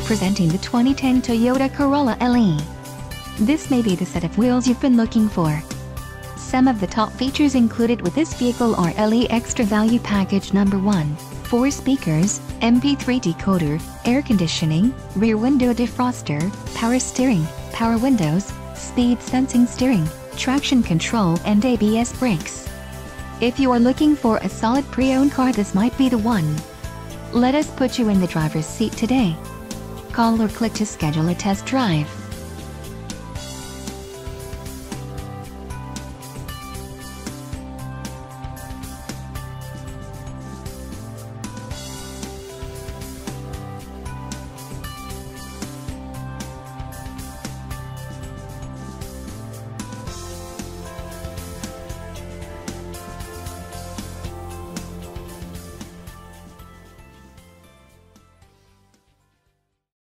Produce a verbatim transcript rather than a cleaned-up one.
Presenting the twenty ten Toyota Corolla L E. This may be the set of wheels you've been looking for. Some of the top features included with this vehicle are L E Extra Value Package Number one, four speakers, M P three decoder, air conditioning, rear window defroster, power steering, power windows, speed sensing steering, traction control and A B S brakes. If you are looking for a solid pre-owned car, this might be the one. Let us put you in the driver's seat today. Call or click to schedule a test drive.